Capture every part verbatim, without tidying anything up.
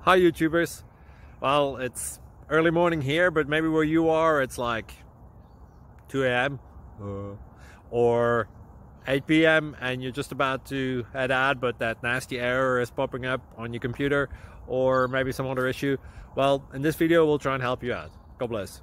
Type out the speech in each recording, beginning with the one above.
Hi YouTubers. Well, it's early morning here, but maybe where you are it's like two A M uh, or eight P M and you're just about to head out, but that nasty error is popping up on your computer, or maybe some other issue. Well, in this video we'll try and help you out. God bless.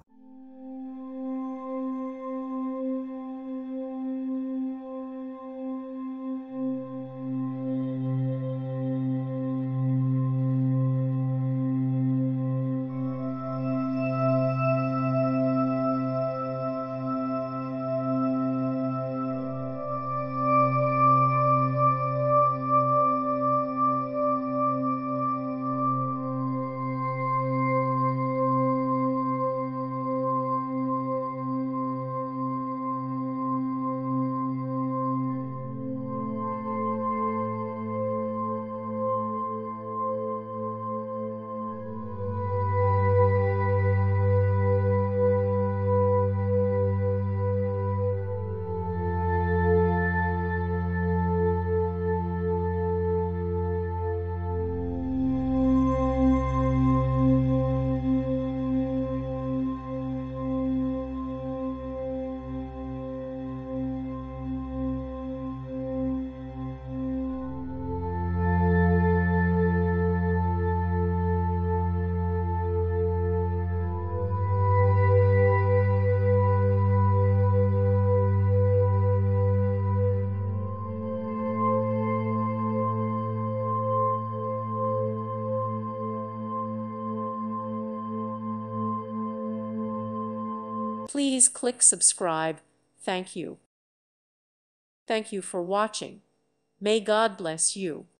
Please click subscribe. Thank you. Thank you for watching. May God bless you.